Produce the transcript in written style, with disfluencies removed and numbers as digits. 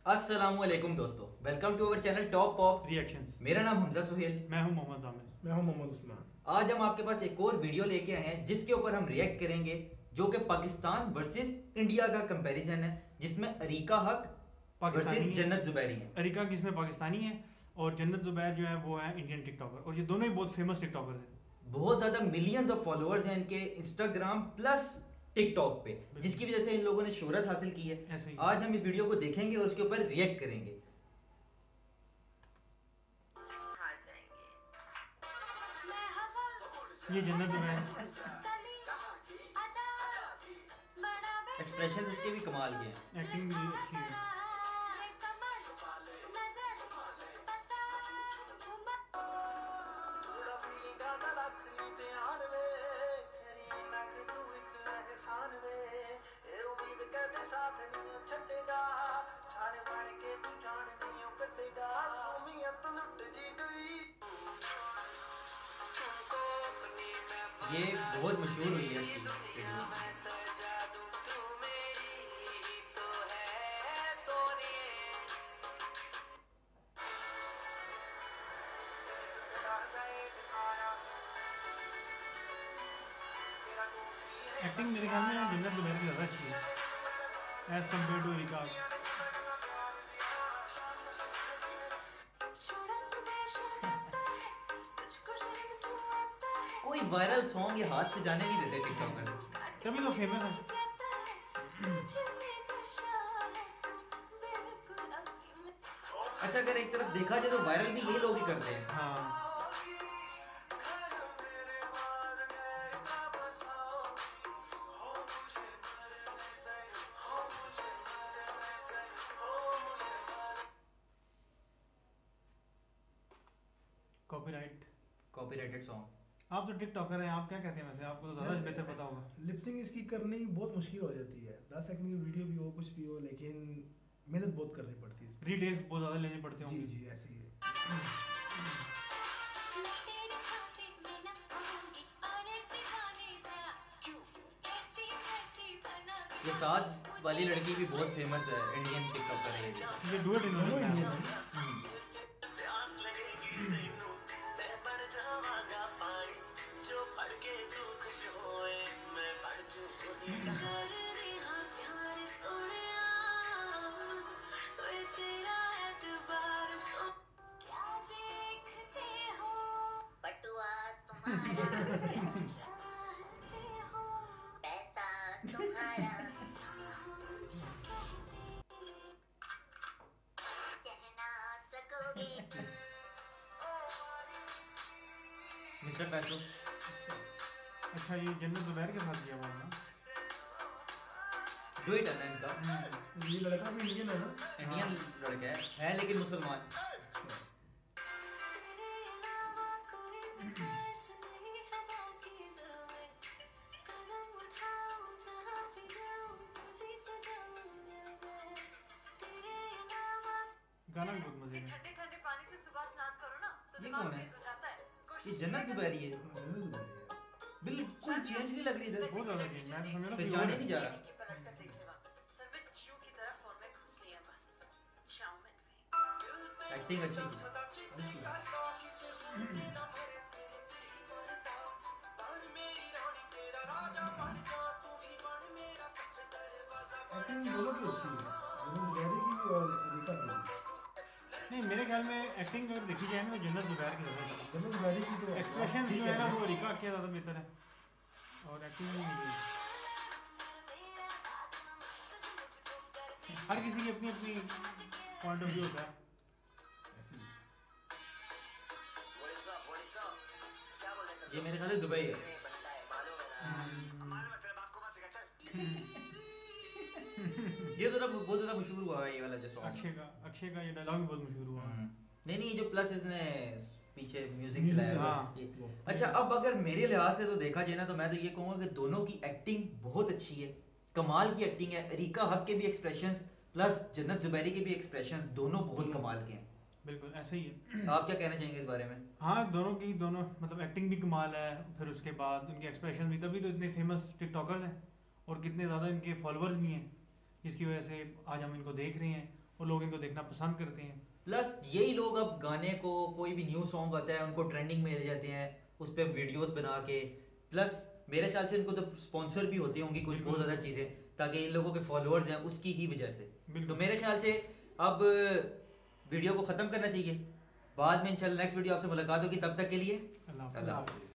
अस्सलामुअलैकुम दोस्तों, welcome to our channel top pop reactions. मेरा नाम हमजा सोहेल। मैं हूं मोहम्मद जामिर। मैं हूं मोहम्मद उस्मान। आज हम आपके पास एक और वीडियो लेके आए हैं जिसके ऊपर हम रिएक्ट करेंगे, जो कि पाकिस्तान वर्सेस इंडिया का कंपैरिजन है, जिसमें अरीका हक पाकिस्तानी वर्सेस है। जन्नत जुबैरी है। अरीका किसमें पाकिस्तानी है और जन्नत जुबैर जो है वो है इंडियन टिकटॉकर, और ये दोनों ही बहुत फेमस टिकटॉकर्स हैं। बहुत ज्यादा मिलियंस ऑफ फॉलोअर्स हैं इनके इंस्टाग्राम प्लस टिकटॉक पे, जिसकी वजह से इन लोगों ने शोहरत हासिल की है। ऐसे ही आज हम इस वीडियो को देखेंगे और उसके ऊपर रिएक्ट करेंगे। ये जन्नत जुबैर, एक्सप्रेशन इसके भी कमाल के हैं। एक्टिंग भी अच्छी है। ये बहुत मशहूर हुई है इसकी वीडियो। एक्टिंग मेरे ख्याल में जन्नत जुबैर की ज़्यादा अच्छी है एज कम्पेयर टू अरीका। कोई वायरल सॉन्ग ये हाथ से जाने नहीं देते टिकटॉकर, तभी तो फेमस है। अच्छा, अगर एक तरफ देखा जाए तो वायरल भी ये लोग ही करते हैं। हाँ, कॉपीराइटेड सॉन्ग। आप तो टिकटॉकर हैं, आप क्या कहते हैं? वैसे आपको तो ज़्यादा बेहतर पता होगा। लिपसिंग इसकी करनी बहुत मुश्किल हो जाती है। 10 सेकंड की वीडियो भी हो, कुछ भी हो, लेकिन मेहनत बहुत करनी पड़ती है। रीटेक्स बहुत ज़्यादा लेने पड़ते जी होंगे। जी, ऐसे ही है। ये साथ वाली लड़की भी बहुत फेमस है, इंडियन टिकटॉकर है ये। ये डुएट इन्होंने दोनों किया इंडियन है। हैं। मिस्टर पैसो। अच्छा, ये जन्नत जुबैर के साथ किया हुआ है ना? डुएट है ना इनका। ये लड़का भी इंडियन है ना? इंडियन लड़का है लेकिन मुसलमान। गाना भी बहुत मजे का है। ठंडे ठंडे पानी से सुबह स्नान करो ना तो ये दिमाग कौन है? तेज हो जाता है। ये जन्नत जुबैरी है। जन्नत जुबैर है। बिल्कुल चेंज नहीं लग रही इधर। बहुत ज़्यादा चेंज, मैं तो समझ रहा हूँ पहचाने नहीं जा रहा। की पलक कर देखे वापस सर्विस जू की तरह फोन में घुस लिए बस शाम में गई। एक्टिंग अच्छी है। एक्टिंग दोनों की अच्छी है, जन्नत जुबैर की भी और अरीका की भी। नहीं, मेरे ख्याल में एक्टिंग अगर देखी जाए ना तो जन्नत जुबैर की ज़्यादा है। जन्नत जुबैर की तो एक्सप्रेशन ठीक जो है ना है। वो अरीका के ज़्यादा बेहतर है, और एक्टिंग भी नहीं है। हर किसी की अपनी अपनी पॉइंट ऑफ व्यू होता है। ऐसे ही। ये मेरे ख्याल से दुबई है। ये तो बहुत ज्यादा मशहूर हुआ है ये वाला जो सॉन्ग। अक्षय का ये डायलॉग भी बहुत मशहूर हुआ। नहीं नहीं, जो प्लस इसने पीछे म्यूजिक Music चलाया हाँ। हुआ ये। अच्छा, अब अगर मेरे लिहाज से तो देखा जाए ना तो मैं तो ये कहूँगा कि दोनों की एक्टिंग बहुत अच्छी है, कमाल की एक्टिंग है। अरीका हक के भी एक्सप्रेशंस प्लस जन्नत जुबैरी के भी एक्सप्रेशंस दोनों बहुत कमाल के हैं। बिल्कुल ऐसे ही है। आप क्या कहना चाहेंगे इस बारे में? हाँ, दोनों मतलब एक्टिंग भी कमाल है, फिर उसके बाद उनके एक्सप्रेशन भी, तभी तो इतने फेमस टिकटॉकर्स हैं और कितने ज़्यादा इनके फॉलोअर्स भी हैं, जिसकी वजह से आज हम इनको देख रहे हैं और लोग इनको देखना पसंद करते हैं। प्लस यही लोग अब गाने को, कोई भी न्यू सॉन्ग आता है उनको ट्रेंडिंग में ले जाते हैं, उस पर वीडियोस बना के, प्लस मेरे ख्याल से इनको तो स्पॉन्सर भी होती होंगी कुछ बहुत ज़्यादा चीज़ें, ताकि इन लोगों के फॉलोअर्स हैं उसकी ही वजह से। तो मेरे ख्याल से अब वीडियो को ख़त्म करना चाहिए, बाद में इंशाल्लाह नेक्स्ट वीडियो आपसे मुलाकात होगी, तब तक के लिए अल्लाह हाफ़िज़। अल्लाह हाफ़िज़।